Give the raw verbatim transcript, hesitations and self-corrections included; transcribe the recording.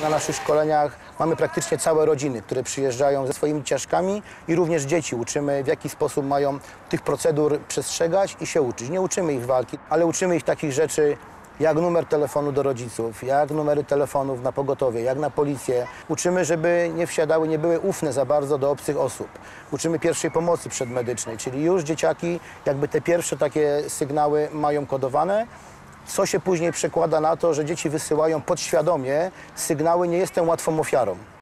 Na naszych szkoleniach mamy praktycznie całe rodziny, które przyjeżdżają ze swoimi ciężkami i również dzieci. Uczymy, w jaki sposób mają tych procedur przestrzegać i się uczyć. Nie uczymy ich walki, ale uczymy ich takich rzeczy, jak numer telefonu do rodziców, jak numery telefonów na pogotowie, jak na policję. Uczymy, żeby nie wsiadały, nie były ufne za bardzo do obcych osób. Uczymy pierwszej pomocy przedmedycznej, czyli już dzieciaki jakby te pierwsze takie sygnały mają kodowane, co się później przekłada na to, że dzieci wysyłają podświadomie sygnały: nie jestem łatwą ofiarą.